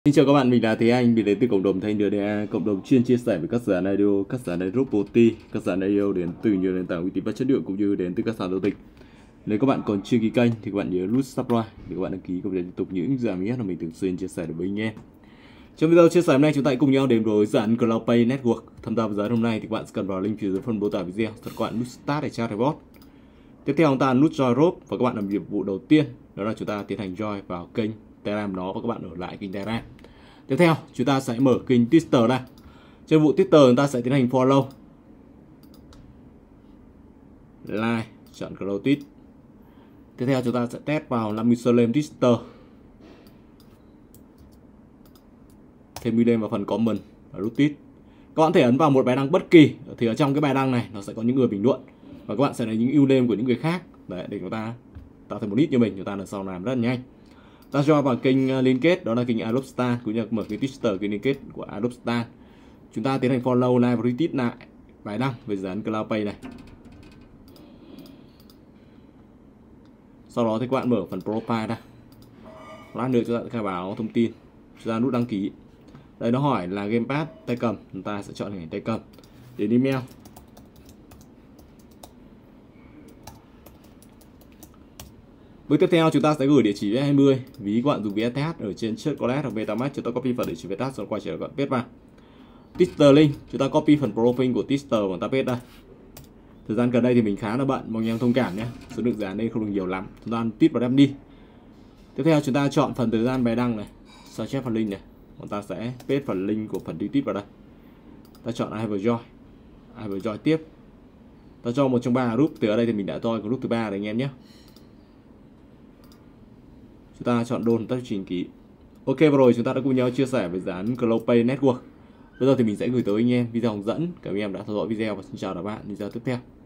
Xin chào các bạn, mình là Thế Anh, mình đến từ cộng đồng Thanh DA, cộng đồng chuyên chia sẻ với các dự án IDO, các dự án robot, các dự án IDO đến từ nhiều nền tảng uy tín và chất lượng cũng như đến từ các sàn giao dịch. Nếu các bạn còn chưa ký kênh thì các bạn nhớ nút subscribe để các bạn đăng ký cập nhật liên tục những dự án mới nhất mà mình thường xuyên chia sẻ được với anh em. Trong video chia sẻ hôm nay chúng ta cùng nhau đến với dự án CloudPay Network. Tham gia vào dự án hôm nay thì các bạn sẽ cần vào link phía dưới phần mô tả video, sau đó các bạn nút start để tra report. Tiếp theo chúng ta nút join group và các bạn làm nhiệm vụ đầu tiên đó là chúng ta tiến hành join vào kênh Telegram đó và các bạn ở lại kênh Telegram. Tiếp theo chúng ta sẽ mở kênh Twitter ra. Trên vụ Twitter chúng ta sẽ tiến hành follow, like, chọn Cloud Tweet. Tiếp theo chúng ta sẽ test vào 5 username Twitter, thêm username vào phần comment và root tweet. Các bạn có thể ấn vào một bài đăng bất kỳ thì ở trong cái bài đăng này nó sẽ có những người bình luận và các bạn sẽ lấy những username của những người khác để chúng ta tạo thành một list như mình, chúng ta lần sau làm rất là nhanh. Ta cho vào kênh liên kết đó là kênh Adopstar cũng như mở kênh Twitter kênh liên kết của Adopstar. Chúng ta tiến hành follow, like và retweet lại bài đăng về dự án CloudPay này. Sau đó thì các bạn mở phần profile ra. Lát nữa chúng ta sẽ khai báo thông tin, chúng ta nút đăng ký. Đây nó hỏi là gamepad tay cầm, chúng ta sẽ chọn hình ảnh tay cầm. Đến email. Bước tiếp theo chúng ta sẽ gửi địa chỉ V20, ví các bạn dùng VSTH ở trên Trust Wallet hoặc MetaMask, chúng ta copy phần địa chỉ VSTH rồi quay trở lại các bạn paste vào. Twitter link, chúng ta copy phần profile của Twitter và ta paste đây. Thời gian gần đây thì mình khá là bận, mong anh em thông cảm nhé. Số lượng dự án đây không được nhiều lắm, chúng ta tít vào đem đi. Tiếp theo chúng ta chọn phần thời gian bài đăng này, sao chép phần link này, chúng ta sẽ paste phần link của phần retweet vào đây. Ta chọn I have join tiếp. Ta cho một trong 3 group, từ ở đây thì mình đã join group thứ 3 rồi anh em nhé. Chúng ta chọn đôn tắt trình ký. Ok, vừa rồi chúng ta đã cùng nhau chia sẻ về dự án CloudPay Network. Bây giờ thì mình sẽ gửi tới anh em video hướng dẫn. Cảm ơn anh em đã theo dõi video và xin chào các bạn. Video tiếp theo.